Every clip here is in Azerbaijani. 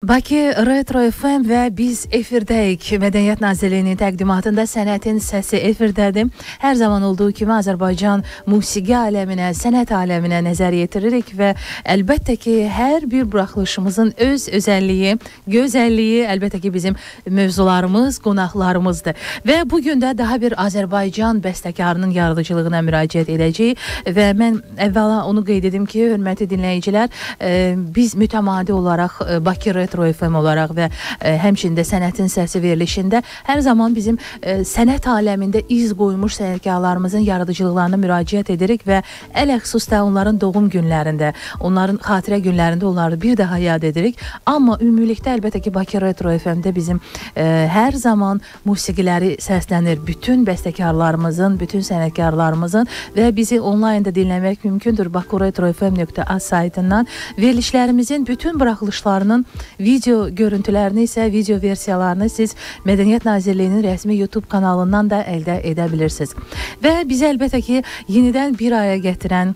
Bakı Retro FM və biz efirdəyik. Mədəniyyət Nazirliyinin təqdimatında Sənətin Səsi efirdədir. Hər zaman olduğu kimi Azərbaycan musiqi aləminə, sənət aləminə nəzər yetiririk və əlbəttə ki, hər bir buraxılışımızın öz özəlliyi, gözəlliyi, əlbəttə ki, bizim mövzularımız, qonaqlarımızdır. Və bugün də daha bir Azərbaycan bəstəkarının yaradıcılığına müraciət edəcəyik və mən əvvəla onu qeyd edim ki, hörmətli dinləyicilər, biz mütəmadi olaraq Bakı Retro FM olaraq və həmçində Sənətin Səsi verilişində hər zaman bizim sənət aləmində iz qoymuş sənətkarlarımızın yaradıcılıqlarına müraciət edirik və ələxüsusda onların doğum günlərində, onların xatirə günlərində onları bir daha yad edirik. Amma ümumilikdə əlbəttə ki, Bakı Retro FM-də bizim hər zaman musiqiləri səslənir. Bütün bəstəkarlarımızın, bütün sənətkarlarımızın və bizi onlaynda dinləmək mümkündür. bakuretrofm.az saytından verilişlərimizin bütün buraxılışlarının video görüntülərini isə, video versiyalarını siz Mədəniyyət Nazirliyinin rəsmi YouTube kanalından da əldə edə bilirsiniz. Və bizi əlbəttə ki, yenidən bir araya gətirən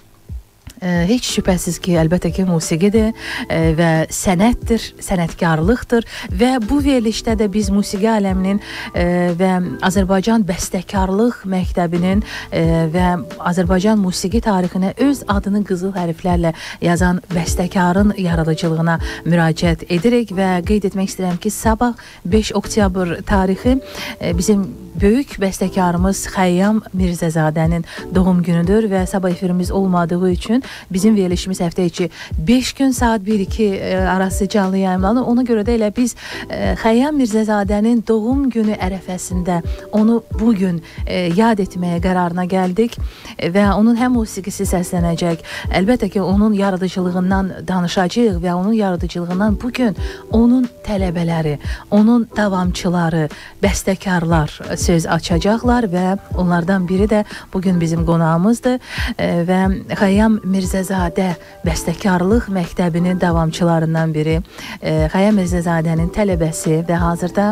heç şübhəsiz ki, əlbəttə ki, musiqidir və sənətdir, sənətkarlıqdır və bu verilişdə də biz musiqi aləminin və Azərbaycan bəstəkarlıq məktəbinin və Azərbaycan musiqi tarixinə öz adını qızıl hərflərlə yazan bəstəkarın yaradıcılığına müraciət edirik və qeyd etmək istəyirəm ki, sabah 5 oktyabr tarixi bizim böyük bəstəkarımız Xəyyam Mirzəzadənin doğum günüdür və sabah efirimiz olmadığı üçün bizim verilişimiz həftə içi 5 gün saat 1-2 arası canlı yayımlanır. Ona görə də elə biz Xəyyam Mirzəzadənin doğum günü ərəfəsində onu bugün yad etməyə qərarına gəldik və onun həm musiqisi səslənəcək, əlbəttə ki, onun yaradıcılığından danışacağıq və onun yaradıcılığından bugün onun tələbələri, onun davamçıları, bəstəkarlar söz açacaqlar və onlardan biri də bugün bizim qonağımızdır və Xəyyam Mirzəzadə bəstəkarlıq məktəbinin davamçılarından biri, Xəyyam Mirzəzadənin tələbəsi və hazırda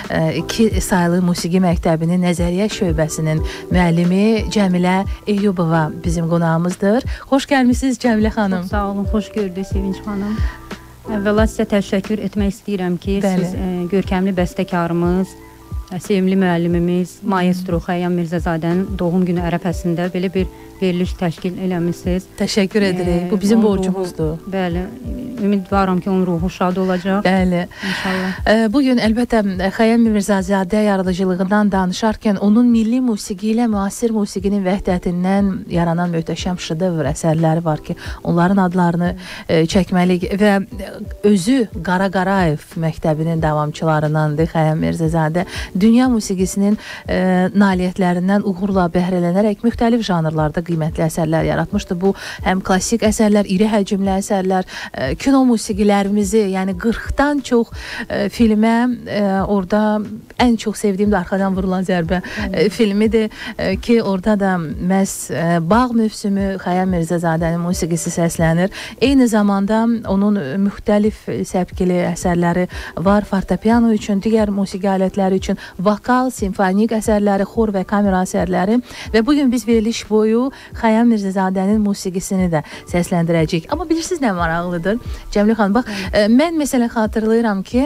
2 saylı musiqi məktəbinin nəzəriyyə şöbəsinin müəllimi Cəmilə Eyyubova bizim qonağımızdır. Xoş gəlmisiniz Cəmilə xanım. Çox sağ olun, xoş gördük Sevinç xanım. Əvvəla sizə təşəkkür etmək istəyirəm ki, siz görkəmli bəstəkarımız, sevimli müəllimimiz Maestro Xəyyam Mirzəzadənin doğum günü ərəfəsində belə bir veriliş təşkil eləmişsiniz. Təşəkkür edirik. Bu bizim borcumuzdur. Bəli. Ümidvaram ki, onun ruhu şad olacaq. Bəli. İnşallah. Bugün əlbəttə Xəyyam Mirzəzadə yaradıcılığından danışarkən onun milli musiqi ilə müasir musiqinin vəhdətindən yaranan möhtəşəm şedevr əsərləri var ki, onların adlarını çəkməliyik və özü Qara Qarayev məktəbinin davamçılarındandır Xəyyam Mirzəzadə. Dünya musiqisinin nailiyyətlərindən uğurla bəhrələnərək müxtəlif janrlarda qiymətli əsərlər yaratmışdı. Bu həm klassik əsərlər, iri həcmli əsərlər, kino musiqilərimizi, yəni 40-dan çox filmə, orada ən çox sevdiyim də Arxadan Vurulan Zərbə filmidir ki, orada da məhz Bağ mövsümü Xəyyam Mirzəzadənin musiqisi səslənir. Eyni zamanda onun müxtəlif səbkili əsərləri var, fortepiano üçün, digər musiqi alətləri üçün, vokal, simfonik əsərləri, xor və kamera əsərləri və bugün biz veriliş boyu Xəyyam Mirzəzadənin musiqisini də səsləndirəcəyik. Amma bilirsiniz nə maraqlıdır? Cəmilə xanım, bax, mən məsələn xatırlayıram ki,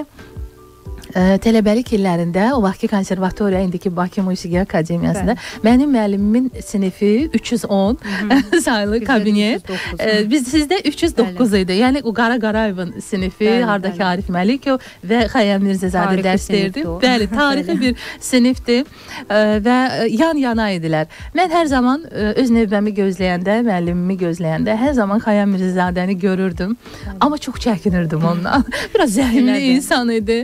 tələbəlik illərində, o vaxtki konservatoriya, indiki Bakı Musiqi Akademiyasında mənim müəllimimin sinifi 310 sayılı kabinet. Sizdə 309 idi. Yəni o Qara Qarayevin sinifi, hardakı Arif Məlikov və Xəyyam Mirzəzadə dərs verdi. Bəli, tarixi bir sinifdir və yan-yana idilər. Mən hər zaman öz növbəmi gözləyəndə, müəllimimi gözləyəndə hər zaman Xəyyam Mirzədəni görürdüm. Amma çox çəkinirdim ondan. Biraz zəhimli insan idi.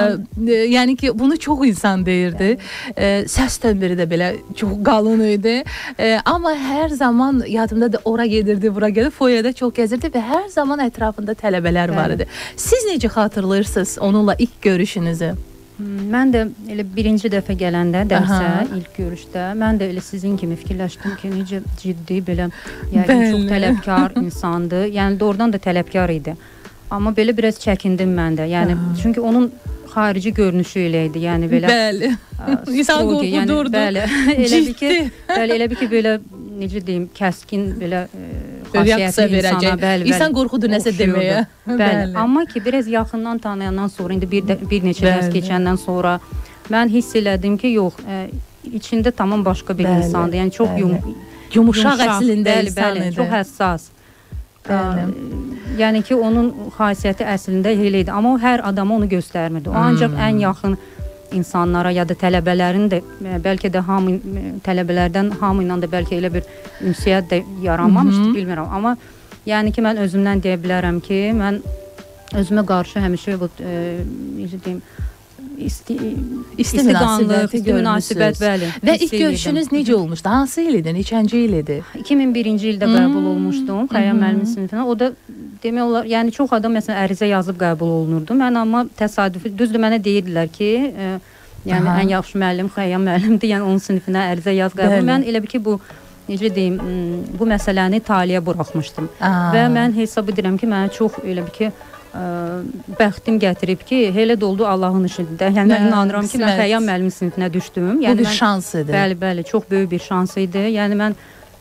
Yəni ki, bunu çox insan deyirdi. Səs təmbiri də belə çox qalın idi. Amma hər zaman yadımda da ora gedirdi, bura gedirdi, foyada çox gəzirdi və hər zaman ətrafında tələbələr var idi. Siz necə xatırlayırsınız onunla ilk görüşünüzü? Mən də elə birinci dəfə gələndə dərsə, ilk görüşdə, mən də elə sizin kimi fikirləşdim ki, necə ciddi, belə, yəni çox tələbkar insandır. Yəni doğrudan da tələbkar idi. Amma belə biraz çəkindim mən də. Yəni çünki onun xarici görünüşü ilə idi. Yəni belə bəli. İnsan qorxudurdu. Bəli. Elə bir ki, belə necə deyim, kəskin belə xasiyyətli insana, bəli. İnsan qorxudur nəsə deməyə. Bəli. Amma ki, biraz yaxından tanıyandan sonra, indi bir neçə dərs keçəndən sonra mən hiss elədim ki, yox, içində tamam başqa bir insandır. Yəni çox yumuşaq əslində insan idi. Çox həssas. Yəni ki, onun xasiyyəti əslində elə idi. Amma o hər adama onu göstərmirdi. O ancaq ən yaxın insanlara ya da tələbələrin də, bəlkə də tələbələrdən hamı ilə də bəlkə elə bir ünsiyyət də yaranmamışdı, bilmirəm. Amma yəni ki, mən özümdən deyə bilərəm ki, mən özümə qarşı həmişə bu, necə deyim, isti münasibət, bəli. Və ilk görüşünüz necə olmuşdu? Hansı il idi? Neçənci il idi? 2001-ci ildə qəbul olmuşdum Xəyyam müəllimin sinifinə. O da demək olar, yəni çox adam məsələn ərizə yazıb qəbul olunurdu. Mən amma təsadüfi, düzdür mənə deyirdilər ki, yəni ən yaxşı müəllim Xəyyam müəllimdir, yəni onun sinifinə ərizə yaz qəbul. Mən elə bir ki, bu necə deyim, bu məsələni taliyə buraxmışdım. Və mən hesab edirəm ki, mənə çox elə bir ki, bəxtim gətirib ki, elə də oldu Allahın işidir. Yəni mən inanıram ki, mən Xəyyam müəllimin sinifinə düşdüm. Bu bir şans idi. Bəli, bəli, çox böyük bir şans idi. Yəni mən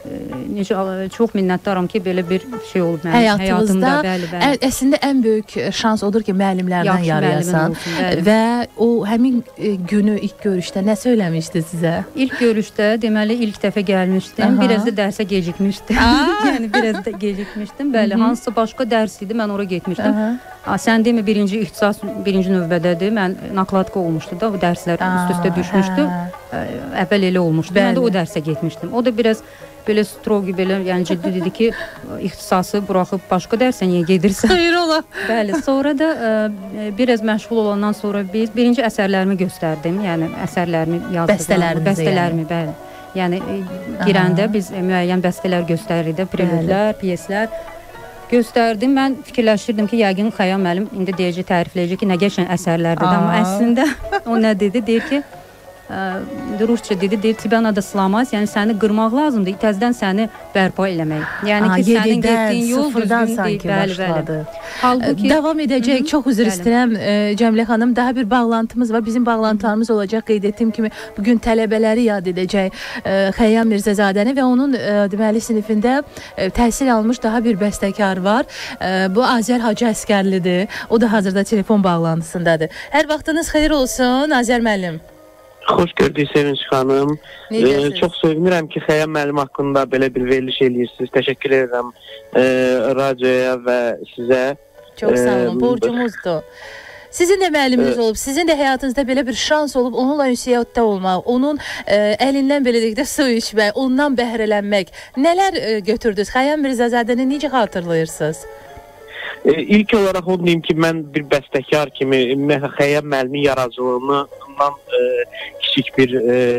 çox minnətdaram ki, belə bir şey olub mənim həyatımda. Əslində ən böyük şans odur ki, müəllimlərdən yarayasan və o həmin günü ilk görüşdə nə söyləmişdi sizə? İlk görüşdə deməli ilk dəfə gəlmişdim. Biraz da dərsə gecikmişdim. Yəni biraz da gecikmişdim. Bəli, hansısa başqa dərs idi, mən ora getmişdim. Sən demə, birinci ixtisas birinci növbədədir. Mən nakladka olmuşdu da, o dərslər üst-üstə düşmüşdü. Əvvəl elə olmuşdu. Mən də o dərsə getmişdim. O da biraz belə strogi, belə, yəni ciddi dedi ki, ixtisası buraxıb başqa dərsə niyə gedirsən? Xeyr ola. Bəli, sonra da biraz məşğul olandan sonra biz birinci əsərlərimi göstərdim. Yəni əsərlərimi yazdım. Bəstələrimi, bəli. Yəni girəndə biz müəyyən bəstələr göstərirdik, prelüdlər, pyeslər göstərdim. Mən fikirləşirdim ki, yəqin Xəyyam müəllim indi deyəcək, tərifləyəcək ki, nə qəşəng əsərlərdir. Amma əslində o nə dedi? Deyir ki, Rusça dedi, deyir, тебя надо сломать, yəni səni qırmaq lazımdır, təzədən səni bərpa eləmək. Yəni ki, sənin getdiyin yol düzgün deyil. Bəli. Halbuki davam edəcək. Çox üzr istəyirəm Cəmilə xanım, daha bir bağlantımız var. Bizim bağlantılarımız olacaq. Qeyd etdiyim kimi bugün tələbələri yad edəcək Xəyyam Mirzəzadəni və onun deməli sinifində təhsil almış daha bir bəstəkar var. Bu Azər Hacı Əskərlidir. O da hazırda telefon bağlantısındadır. Hər vaxtınız xeyir olsun Azər müəllim. Xoş gördük Sevinç xanım. Çox sevinirəm ki, Xəyyam müəllim haqqında belə bir veriliş eləyirsiniz. Təşəkkür edirəm radioya və sizə. Çox sağ olun, borcumuzdur. Sizin də müəlliminiz olub, sizin də həyatınızda belə bir şans olub, onunla ünsiyyətdə olmaq, onun əlindən belə deyək də su içmək, ondan bəhrələnmək. Nələr götürdünüz? Xəyyam Mirzəzadəni necə xatırlayırsınız? İlk olaraq onu deyim ki, mən bir bəstəkar kimi Xəyyam müəllimin yaradıcılığından kiçik bir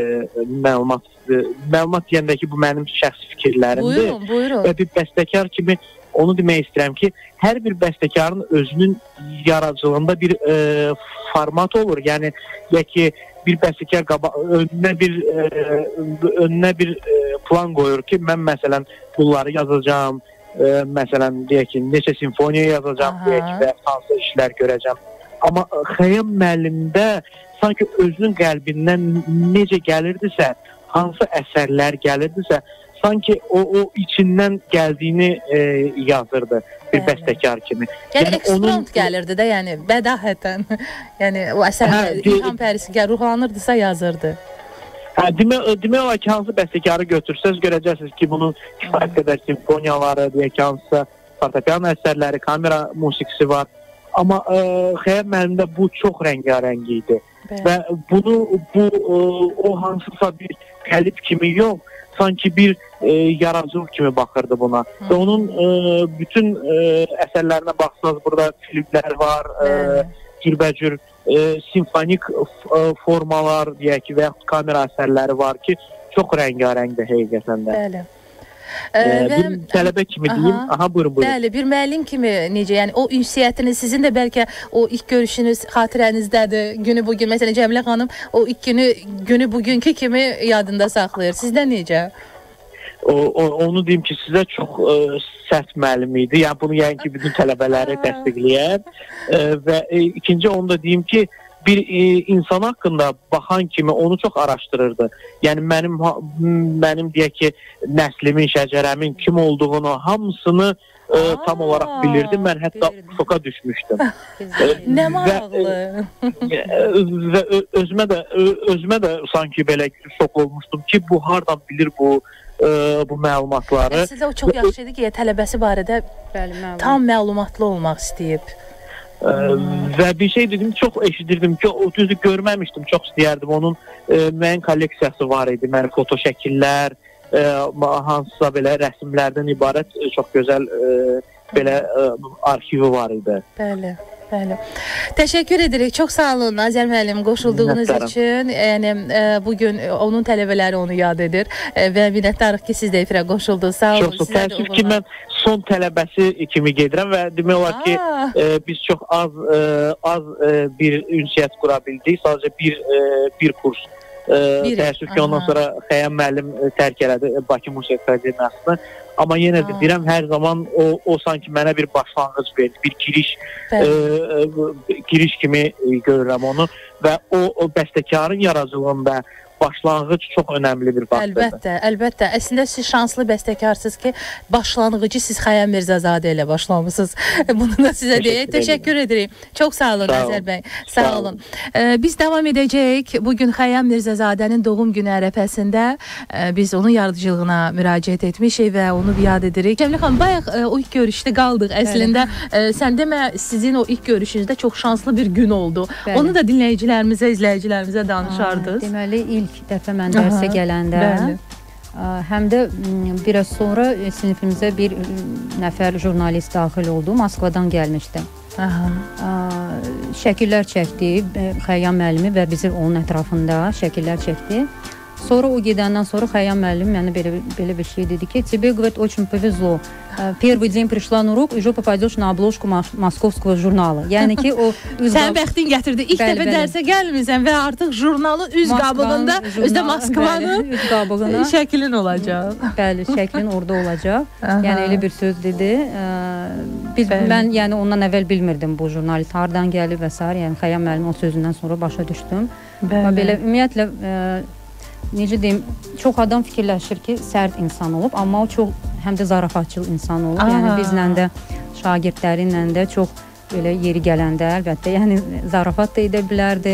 məlumat deyəndə ki, bu mənim şəxsi fikirlərimdir. Buyurun. Və bir bəstəkar kimi onu demək istəyirəm ki, hər bir bəstəkarın özünün yaradıcılığında bir format olur. Yəni, ki, bir bəstəkar önünə bir plan qoyur ki, mən məsələn bunları yazacağam. Məsələn, deyək ki, neçə simfoniya yazacağım, deyək ki, və hansı işlər görəcəm. Amma Xəyyam müəllimdə sanki özünün qəlbindən necə gəlirdisə, hansı əsərlər gəlirdisə, sanki o içindən gəldiyini yazırdı bir bəstəkar kimi. Yəni eksprompt gəlirdi də, yəni bədahətən. Yəni o əsərlər İlham Pərisi ruhlanırdısa yazırdı. Demək olar ki, hansı bəstəkarı götürsəz, görəcəksiniz ki, bunun kifayət qədər simfoniyaları, deyək ki, hansısa fortepiano əsərləri, kamera musiqisi var. Amma Xəyyam müəllimdə bu çox rəngarəng idi. Və bunu o hansısa bir qəlib kimi yox, sanki bir yaradıcılıq kimi baxırdı buna. Və onun bütün əsərlərinə baxsanız, burada filmlər var, cürbəcür simfonik formalar, deyək ki, və yaxud kamera əsərləri var ki, çox rəngarəngdir həqiqətən də. Bəli. Bir tələbə kimi deyim. Buyurun. Bəli, bir müəllim kimi necə, yəni o ünsiyyətiniz, sizin də bəlkə o ilk görüşünüz xatirənizdədir, günü bugün, məsələn Cəmilə xanım o ilk günü bugünkü kimi yadında saxlayır. Sizdə necə? Onu deyim ki, sizə çox sərt müəllim idi. Yəni bunu yəqin ki, bütün tələbələri dəstəkləyər. Və ikinci onu da deyim ki, bir insan haqqında baxan kimi onu çox araşdırırdı. Yəni mənim deyək ki, nəslimin, şəcərəmin kim olduğunu, hamısını tam olaraq bilirdi. Mən hətta şoka düşmüşdüm. Nə maraqlı. Və özümə də sanki belə şok olmuşdum ki, bu hardan bilir bu məlumatları. Sizə o çox yaxşı idi ki, tələbəsi barədə tam məlumatlı olmaq istəyib. Və bir şey dedim, çox eşidirdim ki, o düzü görməmişdim, çox istəyərdim. Onun müəyyən kolleksiyası var idi, mənim foto şəkillər, hansısa belə rəsmlərdən ibarət çox gözəl belə arxivi var idi. Bəli. Bəli. Təşəkkür edirik. Çox sağ olun Azər müəllim qoşulduğunuz üçün. Yəni bugün onun tələbələri onu yad edir və minnətdarıq ki, siz də efirə qoşuldunuz. Sağ olun. Çox təəssüf ki, mən son tələbəsi kimi gedirəm və demək olar ki, biz çox az bir ünsiyyət qura bildik. Sadəcə bir kurs. Təəssüf ki, ondan sonra Xəyyam müəllim tərk elədi Bakı Musiqi Akademiyasını. Amma yenə də deyirəm, hər zaman o sanki mənə bir başlanğıc verdi, bir giriş kimi görürəm onu və o bəstəkarın yaradıcılığında başlanğıc çox önəmli bir faktordur. Əlbəttə. Əslində siz şanslı bəstəkarsınız ki, başlanğıcı siz Xəyyam Mirzəzadə ilə başlamısınız. Bunu da sizə deyək. Təşəkkür edirik. Çox sağ olun Azər bəy. Sağ olun. Biz davam edəcəyik. Bugün Xəyyam Mirzəzadənin doğum günü ərəfəsində biz onun yaradıcılığına müraciət etmişik və onu yad edirik. Cəmilə xanım, bayaq o ilk görüşdə qaldıq. Əslində sən demə, sizin o ilk görüşünüzdə çox şanslı bir gün oldu. Onu da dinləyicilərimizə, izləyicilərimizə danışardınız. Deməli, ilk dəfə mən dərsə gələndə, həm də biraz sonra sinifimizə bir nəfər jurnalist daxil oldu. Moskvadan gəlmişdi. Şəkillər çəkdi, Xəyyam müəllimi və bizi onun ətrafında şəkillər çəkdi. Sonra o gedəndən sonra Xəyyam müəllim mənə belə bir şey dedi ki, тебе, говорит, очень повезло. Первый день пришла на урок, уже попадешь на обложку московского журнала. Yəni ki, o Sənin bəxtin gətirdi. İlk dəfə dərsə gəlmirsən və artıq jurnalın üz qabığında, özdə Moskvanın şəklin olacaq. Bəli, şəklin orada olacaq. Yəni elə bir söz dedi. Mən yəni ondan əvvəl bilmirdim bu jurnalist hardan gəlib və s. Yəni Xəyyam müəllim o sözündən sonra başa düşdüm. Belə ümumiyyətlə necə deyim, çox adam fikirləşir ki, sərt insan olub, amma o çox həm də zarafatçıl insan olub. Yəni bizlə də, şagirdlərinlə də çox belə yeri gələndə əlbəttə, yəni zarafat da edə bilərdi.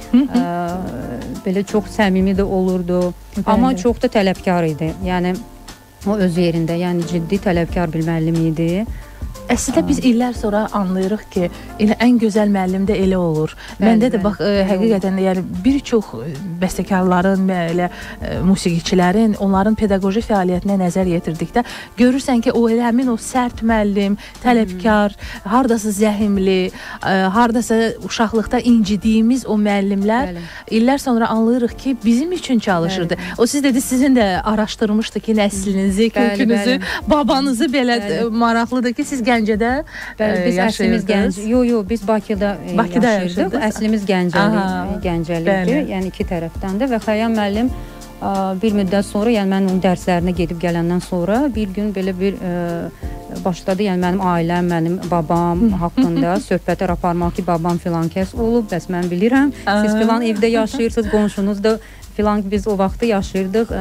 Belə çox səmimi də olurdu. Amma çox da tələbkar idi. Yəni o öz yerində, yəni ciddi tələbkar bir müəllim idi. Əslində biz illər sonra anlayırıq ki, elə ən gözəl müəllim də elə olur. Məndə də bax həqiqətən də yəni bir çox bəstəkarların, elə musiqiçilərin, onların pedaqoji fəaliyyətinə nəzər yetirdikdə görürsən ki, o elə həmin o sərt müəllim, tələbkar, hardasa zəhimli, hardasa uşaqlıqda incidiyimiz o müəllimlər illər sonra anlayırıq ki, bizim üçün çalışırdı. O siz dedi, sizin də araşdırmışdı ki, nəslinizi, kökünüzü, babanızı belə maraqlıdır ki, siz Gəncədə yaşayırdınız. Yox, biz Bakıda yaşayırdıq. Əslimiz Gəncəlikdir, yəni iki tərəfdən də və Xəyyam müəllim bir müddət sonra, yəni mən onun dərslərinə gedib gələndən sonra bir gün belə bir başladı, yəni mənim ailəm, mənim babam haqqında söhbətlər aparmaq ki, babam filan kəs olub, bəs mən bilirəm, siz filan evdə yaşayırsınız, qonşunuz da filan, biz o vaxtı yaşayırdıq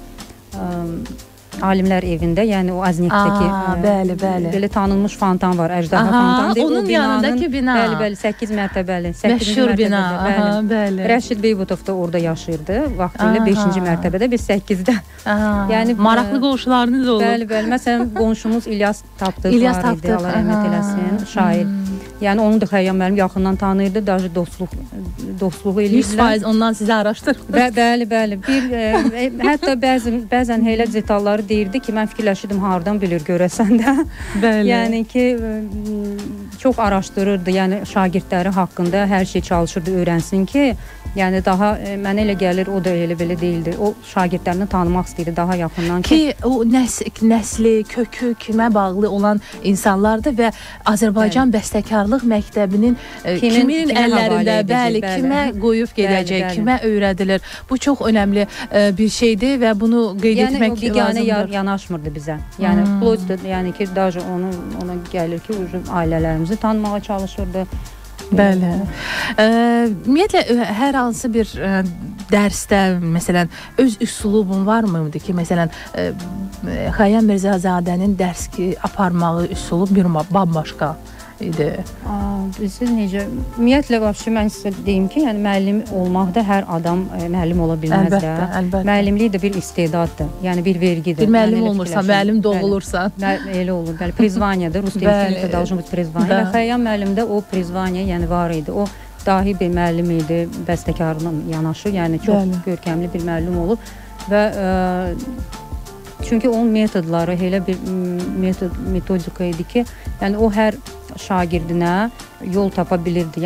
alimlər evində, yəni o Aznikdəki belə tanınmış fontan var, Əjdaha fontan deyil. Onun yanındakı bina. Bəli, 8 mərtəbəli. Məşhur bina. Rəşid Beybutov da orada yaşayırdı. Vaxtilə 5-ci mərtəbədə, biz 8-də. Yəni maraqlı qonşularınız olub. Bəli, məsələn, qonşumuz İlyas Tapdıq var idi, Allah rəhmət eləsin, şair. Yəni onu da Xəyyam müəllim yaxından tanıyırdı, daha dostluq eləyirlər. 100% ondan sizə araşdırır. Bəli. Hətta bəzən elə detalları deyirdi ki, mən fikirləşirdim hardan bilir görəsən də. Yəni ki, çox araşdırırdı, yəni şagirdləri haqqında hər şey çalışırdı, öyrənsin ki, yəni daha mənə elə gəlir, o da elə belə deyildi. O şagirdlərini tanımaq istəyirdi daha yaxından ki, o nəsli, kökü kimə bağlı olan insanlardır və Azərbaycan bəstəkarlıq məktəbinin kimin əllərində, kimə qoyub gedəcək, kimə öyrədilir. Bu çox önəmli bir şeydir və bunu qeyd etmək lazımdır. Yəni yanaşmırdı bizə. Yəni yəni ki, daha ona gəlir ki, ailələrimizi tanımağa çalışırdı. Bəli. Ümumiyyətlə, hər hansı bir dərsdə, məsələn, öz üslubun varmı ki, məsələn, Xəyyam Mirzəyazadənin dərs aparmağı üslubu bir bambaşqa idi. Siz necə? Ümumiyyətlə, mən sizə deyim ki, yəni müəllim olmaqda hər adam müəllim ola bilməz də. Əlbəttə. Müəllimlik də bir istedaddır. Yəni bir vergidir. Bir müəllim olmursan, müəllim doğulursan. Elə olur. Bəli, prizvaniyadır. Rus dilində должно быть prizvaniya. Və Xəyyam müəllimdə o prizvaniya, yəni var idi. O dahi bir müəllim idi, bəstəkarla yanaşı, yəni çox görkəmli bir müəllim olub və çünki onun metodları elə bir metodika idi ki, yəni o hər şagirdinə yol tapa bilirdi.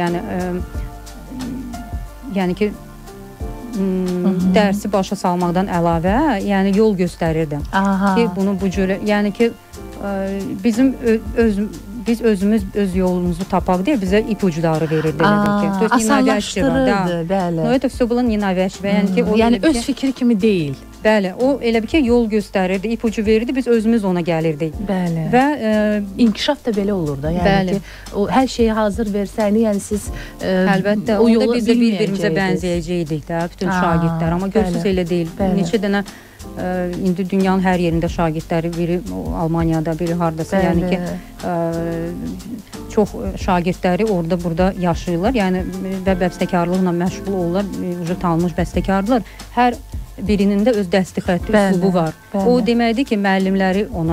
Yəni ki, dərsi başa salmaqdan əlavə, yəni yol göstərirdi. Ki, bunu bu cürə, yəni ki, biz özümüz öz yolumuzu tapaq deyə bizə ipuçları verirdi. Asanlaşdırırdı, bəli. No, это все было ненавязчиво. Yəni öz fikri kimi deyil. Bəli, o elə bir ki, yol göstərirdi, ipucu verirdi, biz özümüz ona gəlirdik. Bəli. Və inkişaf da belə olur da. Yəni ki, o hər şeyi hazır versəyni, yəni siz əlbəttə, o yolu biz də bir-birimizə bənzəyəcəkdik də, bütün şagirdlər. Amma görürsünüz elə deyil. Neçə dənə indi dünyanın hər yerində şagirdləri, biri Almaniyada, biri hardasa, yəni ki, çox şagirdləri orada-burada yaşayırlar. Yəni və bəstəkarlıqla məşğul olurlar, tanınmış bəstəkardırlar. Hər birinin də öz dəsti xətti üslubu var. O deməkdir ki, müəllimləri ona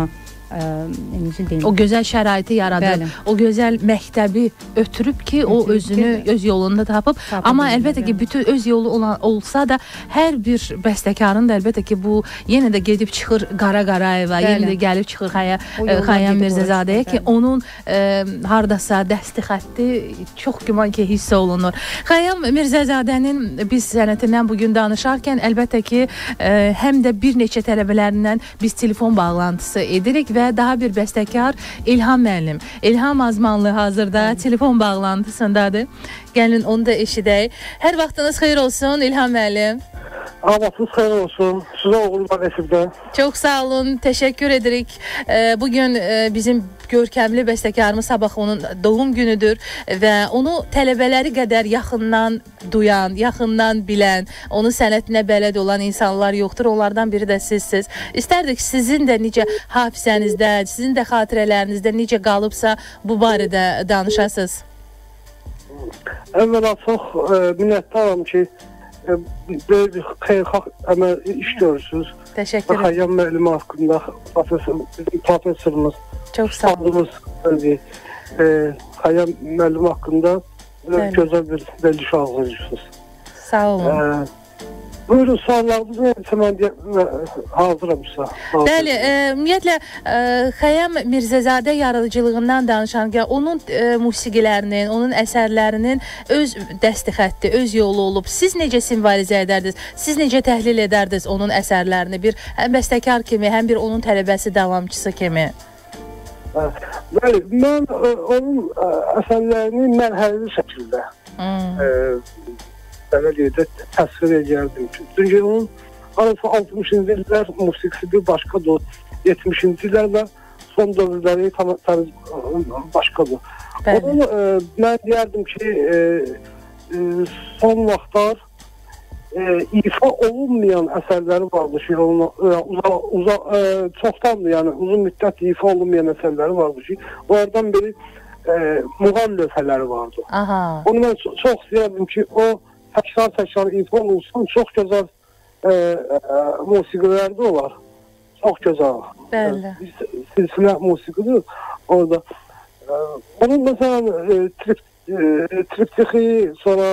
o gözəl şəraiti yaradır. O gözəl məktəbi ötürüb ki, o özünü öz yolunda tapıb. Amma əlbəttə ki, bütün öz yolu olsa da hər bir bəstəkarın da əlbəttə ki, bu yenə də gedib çıxır Qara Qarayeva, yenə də gəlib çıxır Xəyyam Mirzəyazadəyə ki, onun hardasa dəsti xətti çox güman ki, hiss olunur. Xəyyam Mirzəyazadənin biz sənətindən bugün danışarkən əlbəttə ki, həm də bir neçə tələbələrindən biz telefon bağlantısı edirik və daha bir bəstəkar İlham müəllim. İlham Azmanlı hazırda telefon bağlantısındadır. Gəlin onu da eşidək. Hər vaxtınız xeyir olsun İlham müəllim. Vaxtınız xeyir olsun. Sizə uğurlar efirdə. Çox sağ olun. Təşəkkür edirik. Bugün bizim görkəmli bəstəkarımız sabah onun doğum günüdür və onu tələbələri qədər yaxından duyan, yaxından bilən, onun sənətinə bələd olan insanlar yoxdur. Onlardan biri də sizsiniz. İstərdik sizin də necə hafizənizdə, sizin də xatirələrinizdə necə qalıbsa bu barədə danışasınız. Əvvəla çox minnətdaram ki, böyle bir xeyirxah əməl iş görürsünüz. Təşəkkür ederim. Xəyyam müəllimi haqqında bizim professorumuz, çox sağ olun. Xəyyam müəllimi haqqında gözəl bir veriliş hazırlayırsınız. Sağ olun. Buyurun, suallarınız neyse mən hazıramsa. Bəli, ümumiyyətlə Xəyyam Mirzəzadə yaradıcılığından danışan ki, onun musiqilərinin, onun əsərlərinin öz dəsti xətti, öz yolu olub. Siz necə simvolizə edərdiniz? Siz necə təhlil edərdiniz onun əsərlərini? Bir həm bəstəkar kimi, həm bir onun tələbəsi, davamçısı kimi? Bəli, mən onun əsərlərini mərhələli şəkildə belə deyək də təsvir edərdim. Çünki onun arası 60-cı illər musiqisi bir başqadır, 70-ci illərlə son dövrləri başqadır. Onun mən deyərdim ki, son vaxtlar ifa olunmayan əsərləri vardır ki, çoxdandır, yəni uzun müddət ifa olunmayan əsərləri vardır ki, onlardan biri muğam lövhələri vardır. Onu mən çox istəyərdim ki, o təkrar ifa olunsun, çox gözəl musiqilərdə olar. Çox gözəl. Bəli. Silsilə musiqidir orada. Onun məsələn triptixi, sonra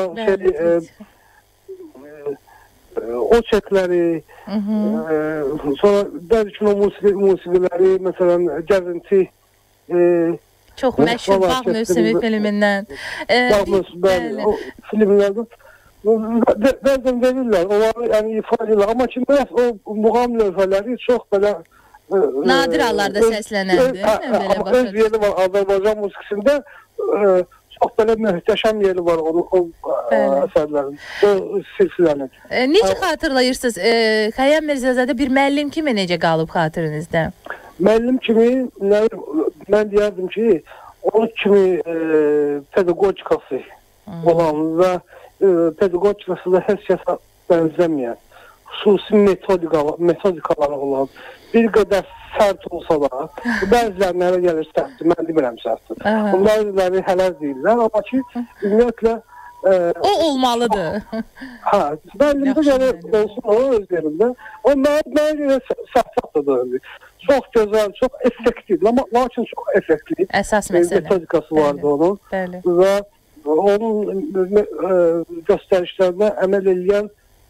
o çəkləri, sonra bəlkə musiqiləri, məsələn gəzinti, çox məşhur Bağ mövsümü filmindən. Bağ mövsümü, bəli, o filmlərdən. Bəzən verirlər, onları yəni ifa edirlər. Amma ki, o muğam lövhələri çox belə nadir hallarda səslənəndir. Öz yeri var Azərbaycan musiqisində, çox belə möhtəşəm yeri var o əsərlərin, o silsilənin. Necə xatırlayırsınız? Xəyyam Mirzəzadə bir müəllim kimi necə qalıb xatirinizdə? Müəllim kimi mən deyərdim ki, o onun kimi pedagogikası olan və pedagogikası da heç kəsə bənzəməyən, xüsusi metodikaları olan, bir qədər sərt olsa da, bəzilərinə elə gəlir sərtdir, mən demirəm sərtdir. Bunlar hələ deyirlər, amma ki, ümumiyyətlə o olmalıdır. Bəlində gəlir olsun o öz yerində. O mənə görə səhvətdir. Çox gözəl, çox effektiv, lakin çox effektiv. Əsas məsələ. Metodikası vardı onun. Və onun göstərişlərində əməl edən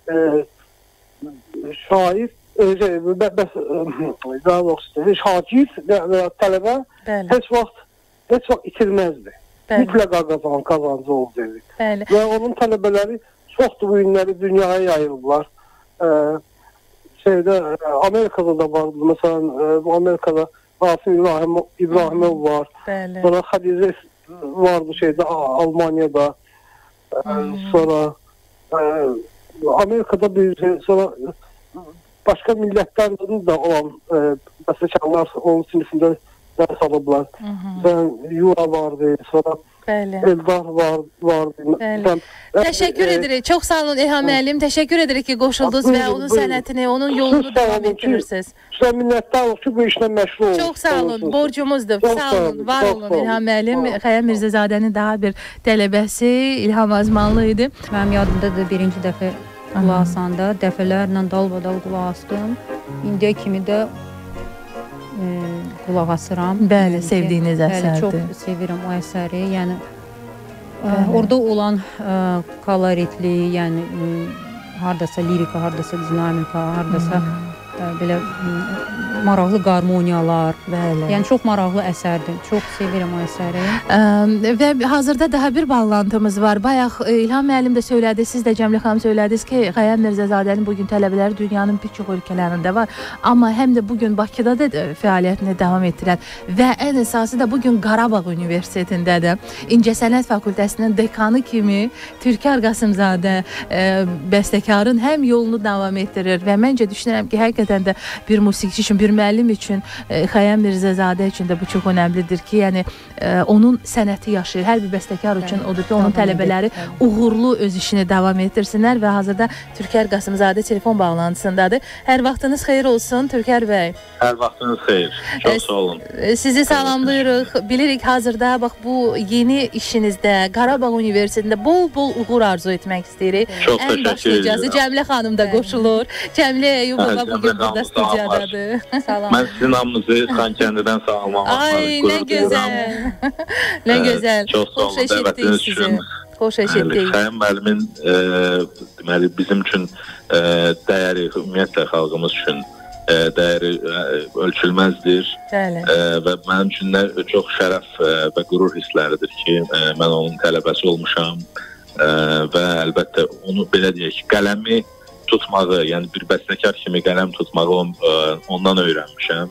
şair, şagird və tələbə heç vaxt itirməzdi. Mütləqa qazancı olacaq. Və onun tələbələri çoxdur bu günləri dünyaya yayılırlar. Amerikada da vardı. Məsələn, Amerikada Rasim İbrahimov var. Sonra Xədicə vardı Almaniyada. Sonra Amerikada sonra başqa millətlərdə də olan bəstəkarlar onun sinifində dərs alıblar. Yura vardı, sonra Eldar vardı. Təşəkkür edirik. Çox sağ olun İlham müəllim. Təşəkkür edirik ki, qoşuldunuz və onun sənətini, onun yolunu davam etdirirsiniz. Sizə minnətdarıq ki, bu işlə məşğul olun. Çox sağ olun. Borcumuzdur. Sağ olun. Var olun İlham müəllim. Xəyam Mirzəzadənin daha bir tələbəsi İlham Azmanlı idi. Mənim yadımdadır birinci dəfə qulaq asanda, dəfələrlə dalbadal qulaq asdım. İndiyə kimi də qulaq asıram. Bəli, sevdiyiniz əsərdir. Çox sevirəm o əsəri. Yəni orada olan koloritli, yəni hardasa lirika, hardasa dinamika, hardasa belə maraqlı qarmoniyalar. Yəni çox maraqlı əsərdir. Çox sevirəm o əsəri. Və hazırda daha bir bağlantımız var. Bayaq İlham müəllim də söylədi, siz də Cəmilə xanım söylədiniz ki, Xəyam Mirzəzadənin bugün tələbələri dünyanın bir çox ölkələrində var. Amma həm də bugün Bakıda da fəaliyyətini davam etdirən və ən əsası da bugün Qarabağ Universitetində də İncəsənət Fakültəsinin dekanı kimi Türkər Qasımzadə bəstəkarın həm yolunu davam etdirir və məncə düşünürəm ki, həqiqətən də bir musiqiçi üçün, bir müəllim üçün, Xəyam Mirzəzadə üçün də bu çox önəmlidir ki, yəni onun sənəti yaşayır. Hər bir bəstəkar üçün odur ki, onun tələbələri uğurlu öz işini davam etdirsinlər və hazırda Türkər Qasımzadə telefon bağlantısındadır. Hər vaxtınız xeyir olsun Türkər bəy. Hər vaxtınız xeyir. Çox sağ olun. Sizi salamlayırıq. Bilirik hazırda bax bu yeni işinizdə Qarabağ Universitetində bol-bol uğur arzu etmək istəyirik. Çox təşəkkür edirəm. Cəmilə xanım da qoşulur. Cəmilə Eyyubova bugün burada studiyadadır. Mən sizin hamınızı Xankəndidən salamlamaq. Ay, nə gözəl. Nə gözəl. Xoş eşitdik sizi. Xoş eşitdik. Xəyam müəllimin deməli bizim üçün dəyəri, ümumiyyətlə xalqımız üçün dəyəri ölçülməzdir. Və mənim üçün çox şərəf və qürur hissləridir ki, mən onun tələbəsi olmuşam və əlbəttə onu belə deyək ki, qələmi tutmağı, yəni bir bəstəkar kimi qələm tutmağı ondan öyrənmişəm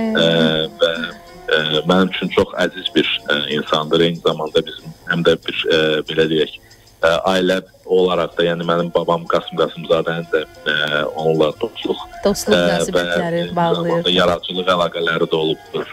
və mənim üçün çox əziz bir insandır. Eyni zamanda bizim həm də bir belə deyək ailə olaraq da, yəni mənim babam Qasım Qasımzadənin də onunla dostluq münasibətləri bağlayır. Yaradıcılıq əlaqələri də olubdur.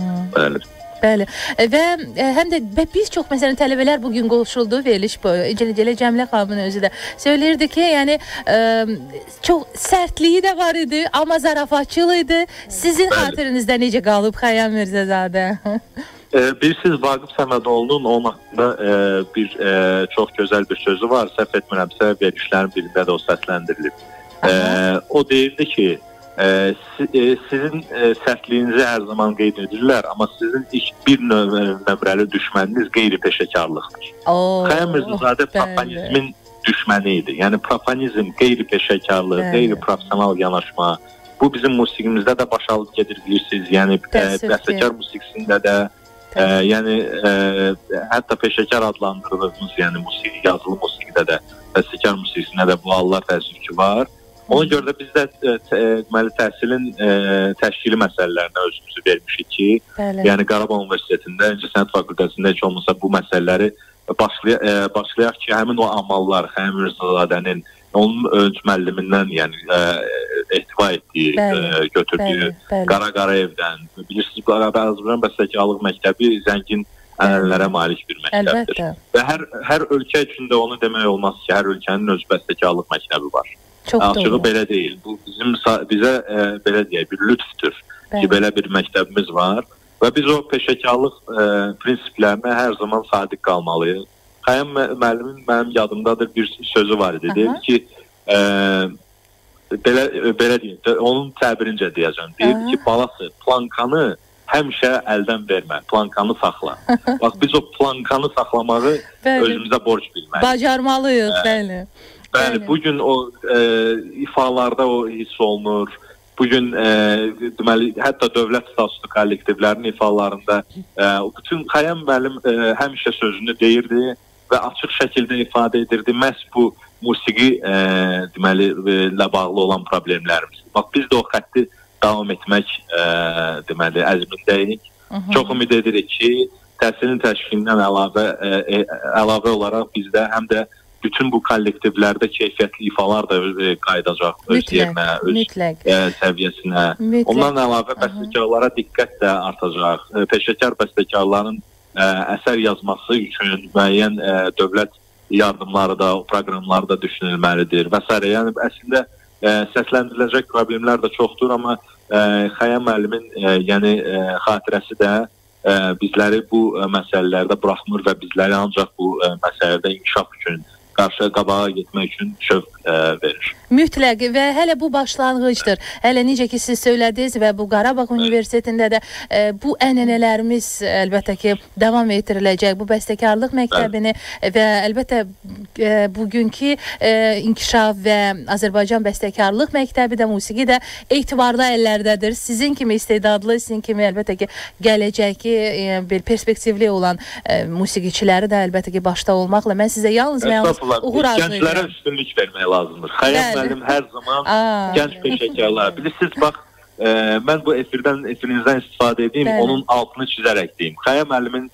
Bəli. Və həm də bir çox məsələn tələbələr bugün qoşuldu veriliş Cəmilə xanımın özü də söyləyirdi ki, yəni çox sərtliyi də var idi, amma zarafatçıl idi. Sizin xatirinizdə necə qalıb Xəyam Mirzəzadə? Bilirsiniz, Vaqif Səmədoğlu'nun onun haqqında bir çox gözəl bir sözü var. Səhv etmirəmsə, verilişlərin birində də o səsləndirilib. O deyirdi ki, sizin sərtliyinizi hər zaman qeyd edirlər, amma sizin ilk bir nömrəli düşməniniz qeyri-peşəkarlıqdır. Xəyam Mirzəzadə profanizmin düşməni idi. Yəni profanizm, qeyri-peşəkarlıq, qeyri-profesional yanaşma, bu bizim musiqimizdə də baş alıb gedir, bilirsiniz. Yəni bəstəkar musiqisində də, yəni hətta peşəkar adlandırdığımız, yəni musiqi, yazılı musiqidə də, bəstəkar musiqisində də bu hallar təəssüf ki var. Ona görə də biz də deməli təhsilin təşkili məsələlərinə özümüzü vermişik ki, yəni Qarabağ Universitetində, İncəsənət Fakültəsində heç olmasa bu məsələləri başlayaq ki, həmin o amallar, Xəyam Mirzədadənin, onun öz müəllimindən, yəni ehtiva etdiyi, götürdüyü Qara Qarayevdən, bilirsiniz, Azərbaycan Bəstəkarlıq Məktəbi zəngin ənənələrə malik bir məktəbdir. Əlbəttə. Və hər ölkə üçün də onu demək olmaz ki, hər ölkənin öz bəstəkarlıq məktəbi var. Açığı belə deyil. Bu bizə belə deyək, bir lütfdür ki, belə bir məktəbimiz var və biz o peşəkarlıq prinsiplərinə hər zaman sadiq qalmalıyıq. Xəyam müəllimin mənim yadımdadır bir sözü var idi. Deyir ki, belə deyim, onun təbirincə deyəcəm. Deyir ki, balası, plankanı həmişə əldən vermə, plankanı saxla. Bax, biz o plankanı saxlamağı özümüzə borc bilməliyik. Bacarmalıyıq, bəli. Bəli, bugün o ifalarda o hiss olunur. Bugün deməli, hətta dövlət statuslu kollektivlərin ifalarında bütün Xəyam müəllim həmişə sözünü deyirdi və açıq şəkildə ifadə edirdi. Məhz bu musiqi deməli ilə bağlı olan problemlərimiz. Bax, biz də o xətti davam etmək deməli əzmindəyik. Çox ümid edirik ki, təhsilin təşkilindən əlavə olaraq bizdə həm də bütün bu kollektivlərdə keyfiyyətli ifalar da qayıdacaq öz yerinə, öz səviyyəsinə. Ondan əlavə bəstəkarlara diqqət də artacaq. Peşəkar bəstəkarların əsər yazması üçün müəyyən dövlət yardımları da, proqramları da düşünülməlidir və s. Yəni əslində səsləndiriləcək problemlər də çoxdur, amma Xəyam müəllimin xatirəsi də bizləri bu məsələlərdə buraxmır və bizləri ancaq bu məsələdə inkişaf üçün, qabağa getmək üçün şövq verir. Mütləq və hələ bu başlanğıcdır. Hələ necə ki siz söylədiniz və bu Qarabağ Universitetində də bu ənənələrimiz əlbəttə ki davam etdiriləcək. Bu bəstəkarlıq məktəbini və əlbəttə bugünkü inkişaf və Azərbaycan bəstəkarlıq məktəbi də, musiqi də etibarlı əllərdədir. Sizin kimi istedadlı, sizin kimi əlbəttə ki gələcəki bir perspektivli olan musiqiçiləri də əlbəttə ki başda olmaqla mən sizə yalnız uğur arzu edirəm. Gənclərə üstünlük vermək lazımdır. Xəyam müəllim hər zaman gənc peşəkarlar. Bilirsiniz, bax, mən bu efirinizdən istifadə edeyim, onun altını çizərək deyim. Xəyam müəllimin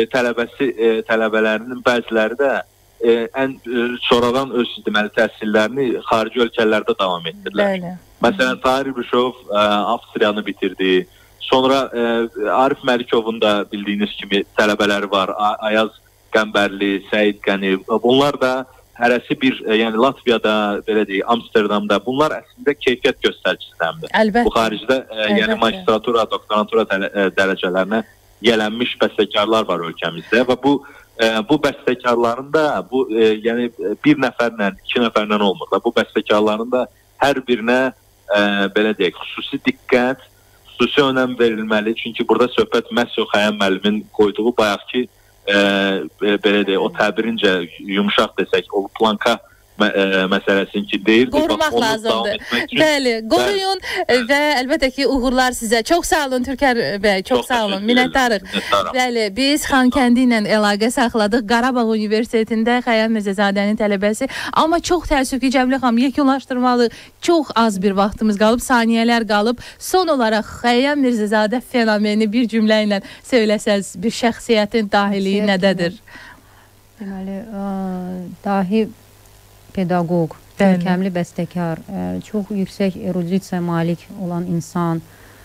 tələbələrinin bəziləri də ən sonradan öz deməli təhsillərini xarici ölkələrdə davam etdirlər. Məsələn, Tahir Rüşov Avstriyanı bitirdi. Sonra Arif Məlikovun da bildiyiniz kimi tələbələri var. Ayaz Qəmbərli, Səid Qəni. Bunlar da hərəsi bir, yəni Latviyada, belə deyək, Amsterdamda. Bunlar əslində keyfiyyət göstəricisidir. Əlbəttə. Bu xaricdə yəni magistratura, doktorantura dərəcələrinə gələnmiş bəstəkarlar var ölkəmizdə və bu bəstəkarların da yəni bir nəfərlə, iki nəfərlə olmur da. Bu bəstəkarların da hər birinə belə deyək, xüsusi diqqət, xüsusi önəm verilməli. Çünki burada söhbət məhz o Xəyam müəllimin qoyduğu bayaqki belə deyək, o təbirincə yumşaq desək, o planka məsələsini ki deyirdi. Qorumaq lazımdır. Bəli, qoruyun və əlbəttə ki uğurlar sizə. Çox sağ olun Türkər bəy, çox sağ olun. Minnətdarıq. Bəli, biz Xankəndi ilə əlaqə saxladıq. Qarabağ Universitetində Xəyam Mirzəzadənin tələbəsi. Amma çox təəssüf ki, Cəmilə xanım, yekunlaşdırmalı çox az bir vaxtımız qalıb, saniyələr qalıb. Son olaraq Xəyam Mirzəzadə fenomeni bir cümlə ilə söyləsəz, bir şəxsiyyətin dahiliyi nədədir? Deməli, dahi pedaqoq, görkəmli bəstəkar, çox yüksək erudisiyaya malik olan insan,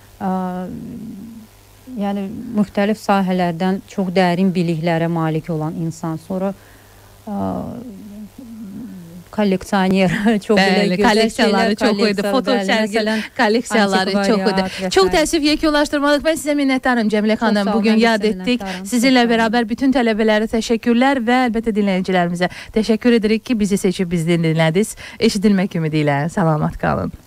yəni müxtəlif sahələrdən çox dərin biliklərə malik olan insan, sonra kolleksioner, çox kolleksiyaları çox idi, foto sərgi kolleksiyaları çox idi. Çox təəssüf yekunlaşdırmalıq. Mən sizə minnətdarım Cəmilə xanım. Bugün yad etdik. Sizinlə bərabər bütün tələbələrə təşəkkürlər və əlbəttə dinləyicilərimizə təşəkkür edirik ki, bizi seçib bizi dinlədiniz. Eşidilmək ümidi ilə salamat qalın.